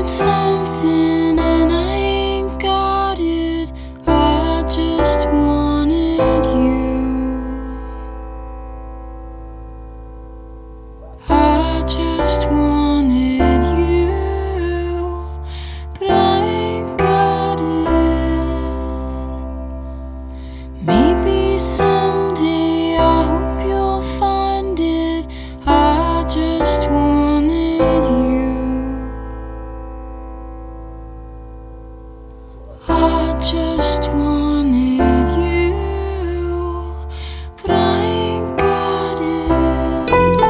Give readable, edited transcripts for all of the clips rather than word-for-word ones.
wanted something and I ain't got it. I just wanted you. I just wanted you, but I ain't got it. Maybe someday I hope you'll find it. I just wanted you. I just wanted you, but I ain't got it.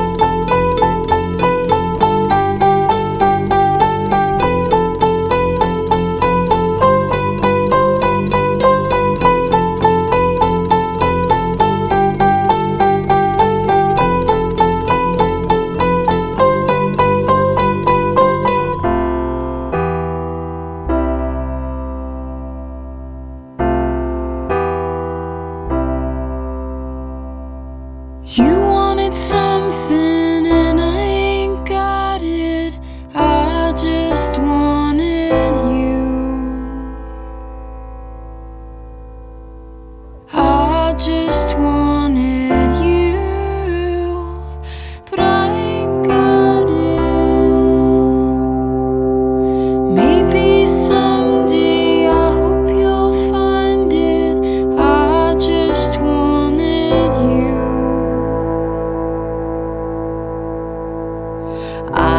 You wanted something and I ain't got it. I just wanted you. I just wanted you, but I ain't got it. Maybe someday I hope you'll find it. I just wanted you. I